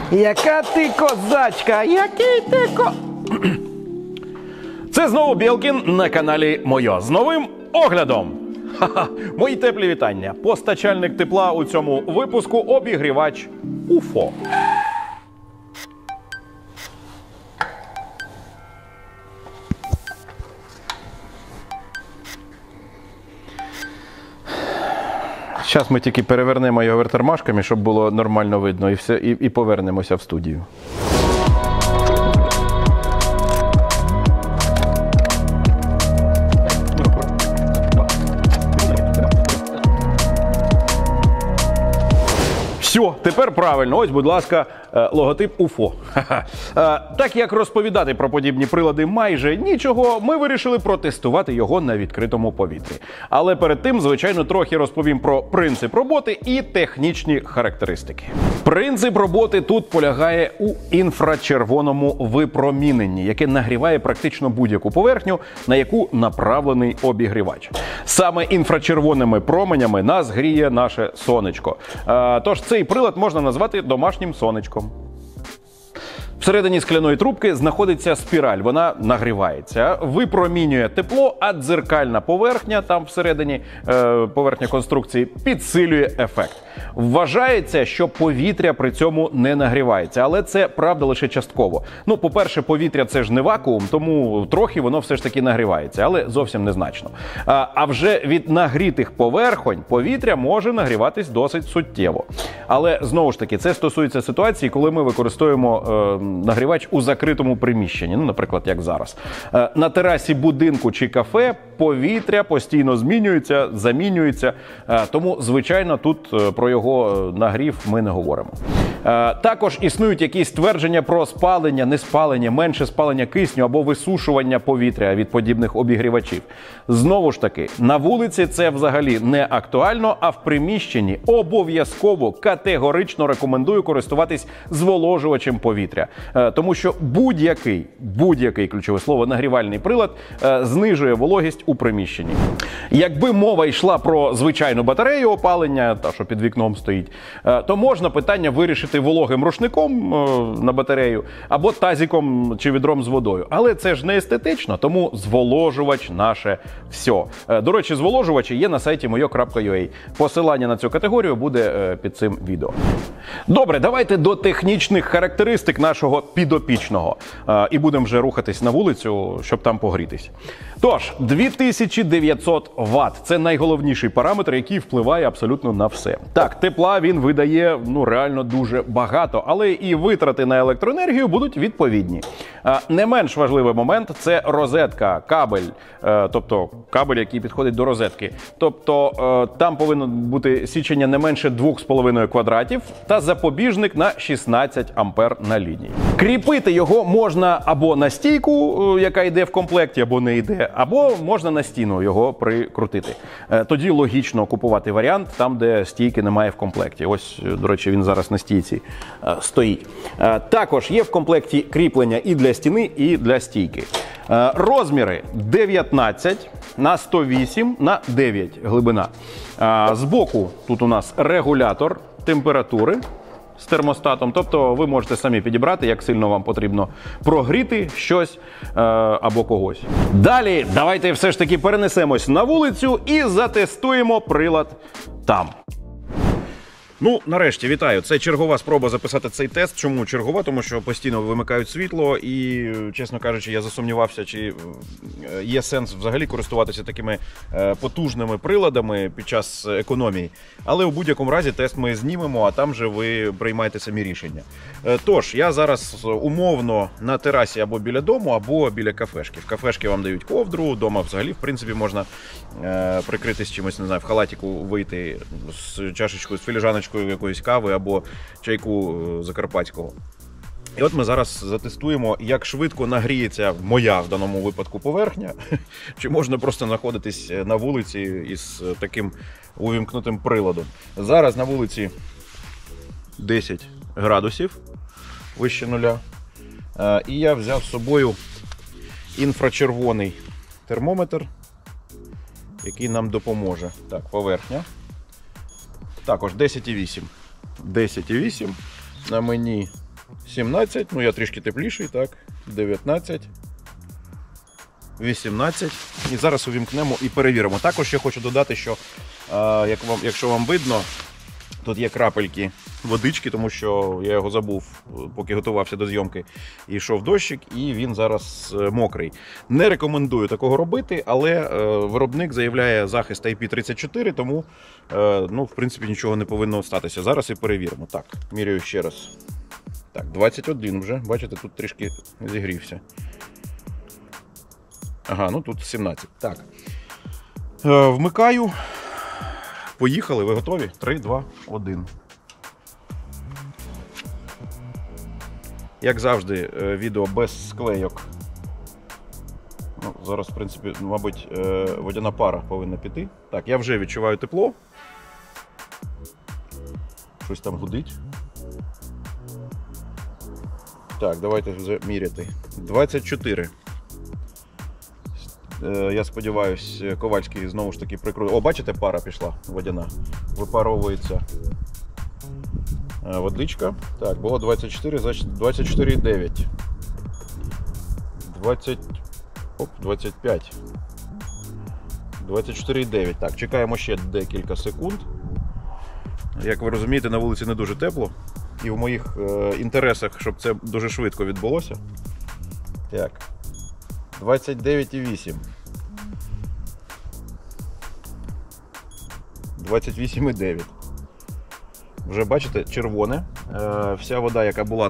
Яка ти козачка, який ти Це знову Білкін на каналі Моє з новим оглядом. Ха-ха, мої теплі вітання. Постачальник тепла у цьому випуску – обігрівач УФО. Зараз ми тільки перевернемо його вертормашками, щоб було нормально видно, і повернемося в студію. Все, тепер правильно. Ось, будь ласка, логотип УФО. Так як розповідати про подібні прилади майже нічого, ми вирішили протестувати його на відкритому повітрі. Але перед тим, звичайно, трохи розповім про принцип роботи і технічні характеристики. Принцип роботи тут полягає у інфрачервоному випроміненні, яке нагріває практично будь-яку поверхню, на яку направлений обігрівач. Саме інфрачервоними променями нас гріє наше сонечко. Тож цей прилад можна назвати домашнім сонечком. Всередині скляної трубки знаходиться спіраль, вона нагрівається, випромінює тепло, а дзеркальна поверхня, там всередині поверхня конструкції, підсилює ефект. Вважається, що повітря при цьому не нагрівається, але це правда лише частково. Ну, по-перше, повітря – це ж не вакуум, тому трохи воно все ж таки нагрівається, але зовсім незначно. А вже від нагрітих поверхонь повітря може нагріватись досить суттєво. Але, знову ж таки, це стосується ситуації, коли ми використовуємо нагрівач у закритому приміщенні, ну, наприклад, як зараз. На терасі будинку чи кафе повітря постійно змінюється, замінюється, тому, звичайно, тут про його нагрів ми не говоримо. Також існують якісь твердження про спалення, неспалення, менше спалення кисню або висушування повітря від подібних обігрівачів. Знову ж таки, на вулиці це взагалі не актуально, а в приміщенні обов'язково категорично рекомендую користуватись зволожувачем повітря. Тому що будь-який, ключове слово, нагрівальний прилад знижує вологість у приміщенні. Якби мова йшла про звичайну батарею опалення, та що під вікном стоїть, то можна питання вирішити вологим рушником на батарею або тазиком чи відром з водою. Але це ж не естетично, тому зволожувач наше все. До речі, зволожувачі є на сайті moyo.ua. Посилання на цю категорію буде під цим відео. Добре, давайте до технічних характеристик нашого підопічного. І будемо вже рухатись на вулицю, щоб там погрітись. Тож, 2900 Вт – це найголовніший параметр, який впливає абсолютно на все. Так, тепла він видає, реально дуже багато, але і витрати на електроенергію будуть відповідні. Не менш важливий момент – це розетка, кабель, тобто кабель, який підходить до розетки. Тобто там повинно бути січення не менше 2,5 квадратів та запобіжник на 16 ампер на лінії. Кріпити його можна або на стійку, яка йде в комплекті, або не йде, або можна на стіну його прикрутити. Тоді логічно купувати варіант там, де стійки немає в комплекті. Ось, до речі, він зараз на стійці стоїть. Також є в комплекті кріплення і для стіни, і для стійки. Розміри 19 на 108 на 9 глибина. Збоку тут у нас регулятор температури з термостатом, тобто ви можете самі підібрати, як сильно вам потрібно прогріти щось або когось. Далі давайте все ж таки перенесемось на вулицю і затестуємо прилад там. Ну, нарешті, вітаю. Це чергова спроба записати цей тест. Чому чергова? Тому що постійно вимикають світло і, чесно кажучи, я засумнівався, чи є сенс взагалі користуватися такими потужними приладами під час економії. Але у будь-якому разі тест ми знімемо, а там же ви приймаєте самі рішення. Тож, я зараз умовно на терасі або біля дому, або біля кафешки. В кафешки вам дають ковдру, вдома взагалі, в принципі, можна прикритись чимось, не знаю, в халатику вийти з чашечкою, з філіжаночкою якоїсь кави або чайку закарпатського. І от ми зараз затестуємо, як швидко нагріється моя, в даному випадку, поверхня. Чи можна просто знаходитись на вулиці із таким увімкнутим приладом. Зараз на вулиці 10 градусів вище нуля. І я взяв з собою інфрачервоний термометр, який нам допоможе. Так, поверхня. Також 10,8. 10,8. На мені 17, ну я трішки тепліший, так, 19, 18. І зараз увімкнемо і перевіримо. Також я хочу додати, що, якщо вам видно, тут є крапельки водички, тому що я його забув, поки готувався до зйомки. І йшов дощик, і він зараз мокрий. Не рекомендую такого робити, але виробник заявляє захист IP34, тому, ну, в принципі, нічого не повинно статися. Зараз і перевіримо. Так, міряю ще раз. Так, 21 вже. Бачите, тут трішки зігрівся. Ага, ну тут 17. Так. Вмикаю. Поїхали, ви готові? 3, 2, 1. Як завжди, відео без склейок. Ну, зараз, в принципі, мабуть, водяна пара повинна піти. Так, я вже відчуваю тепло. Щось там гудить. Так, давайте вже міряти. 24. Я сподіваюся, Ковальський знову ж таки прикрутив. О, бачите, пара пішла водяна. Випаровується водичка. Так, було 24, значить 24,9. 25. 24,9. Так, чекаємо ще декілька секунд. Як ви розумієте, на вулиці не дуже тепло. І в моїх інтересах, щоб це дуже швидко відбулося. Так. 29,8. 28,9. Вже бачите, червоне. Вся вода, яка була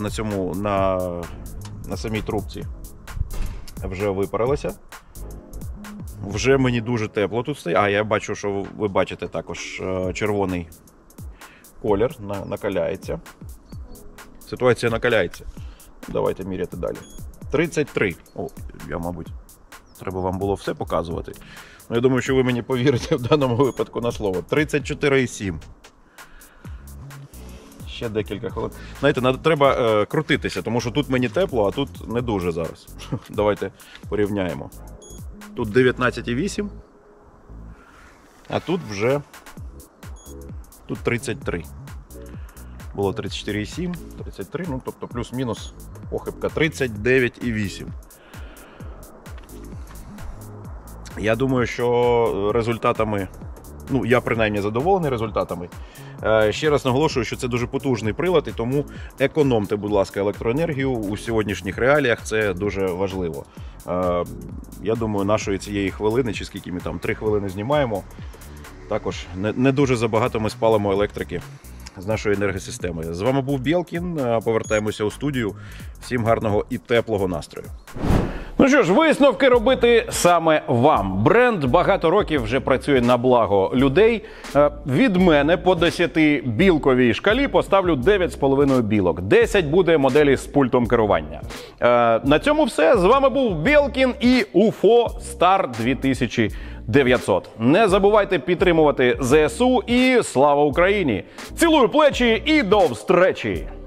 на самій трубці, вже випарилася. Вже мені дуже тепло тут стоїть. А, я бачу, що ви бачите також червоний колір накаляється. Ситуація накаляється. Давайте міряти далі. 33. О, мабуть, треба вам було все показувати. Ну, я думаю, що ви мені повірите в даному випадку на слово. 34,7. Ще декілька хвилин. Знаєте, треба крутитися, тому що тут мені тепло, а тут не дуже зараз. Давайте порівняємо. Тут 19,8, а тут вже 33. Було 34,7, 33, ну тобто плюс-мінус похибка 39,8. Я думаю, що результатами, ну я принаймні задоволений результатами. Ще раз наголошую, що це дуже потужний прилад, і тому економте, будь ласка, електроенергію у сьогоднішніх реаліях, це дуже важливо. Я думаю, нашої цієї хвилини, чи скільки ми там 3 хвилини знімаємо, також не дуже забагато ми спалимо електрики з нашої енергосистеми. З вами був Білкін, повертаємося у студію. Всім гарного і теплого настрою. Ну що ж, висновки робити саме вам. Бренд багато років вже працює на благо людей. Від мене по 10-білковій шкалі поставлю 9,5 білок. 10 буде моделі з пультом керування. На цьому все. З вами був Білкін і UFO Star 2900. Не забувайте підтримувати ЗСУ і слава Україні! Цілую плечі і до встречі!